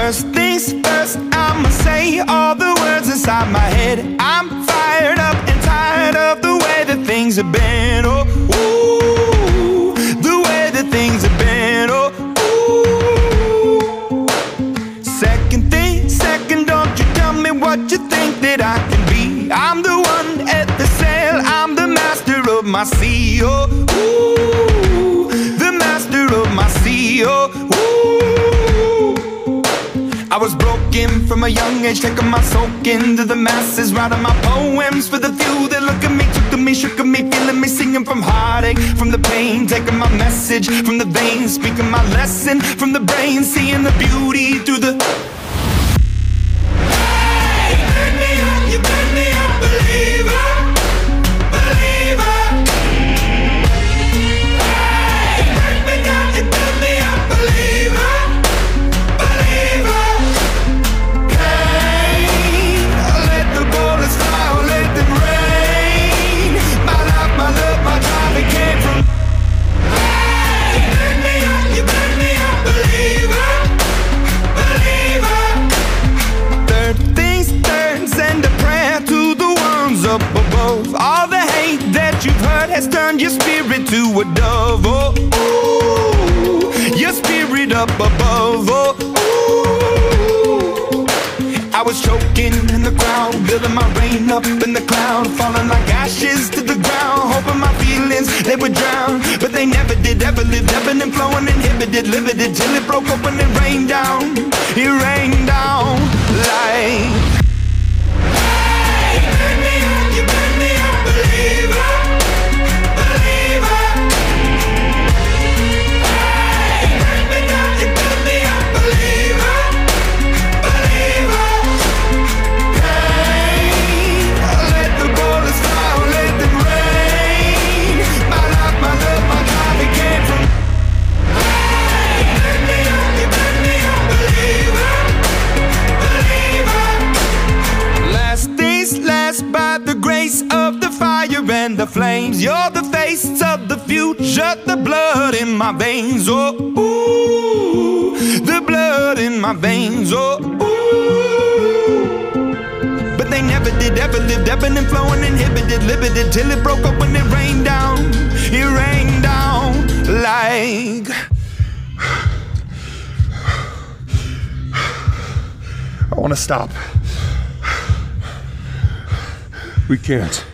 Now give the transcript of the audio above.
First things first, I'ma say all the words inside my head. I'm fired up and tired of the way that things have been. Oh, ooh, the way that things have been. Oh, ooh. Second thing, second, don't you tell me what you think that I can be. I'm the one at the sail, I'm the master of my sea. Oh, ooh, the master of my sea. Oh, ooh. I was broken from a young age, taking my soak into the masses, writing my poems for the few that look at me, took to me, shook at me, feeling me, singing from heartache, from the pain, taking my message from the veins, speaking my lesson from the brain, seeing the beauty through the... Hey, you burn me up, you burn me up, believer, believer. Hey, you burn me down, you burn me up, believer, believer. Up above, all the hate that you've heard has turned your spirit to a dove. Oh, ooh, your spirit up above. Oh, ooh. I was choking in the crowd, building my rain up in the cloud, falling like ashes to the ground, hoping my feelings they would drown, but they never did. Ever lived, ebbing and flowing, inhibited, limited, till it broke open and rained down. It rained down like... You burn me up, believer, believer. Hey, you burn me down, you burn me up, believer, believer. Hey, let the bullets fly, let them rain. My life, my love, my drive, it came from... Hey, you burn me up, believer, believer. Last things last, by the grace of the fire and the flames, you're the face of the future, the blood in my veins. Oh, ooh, the blood in my veins. Oh, ooh. But they never did, ever lived, ebbing and flowing, inhibited, limited, till it broke up when it rained down. It rained down like... I want to stop. We can't.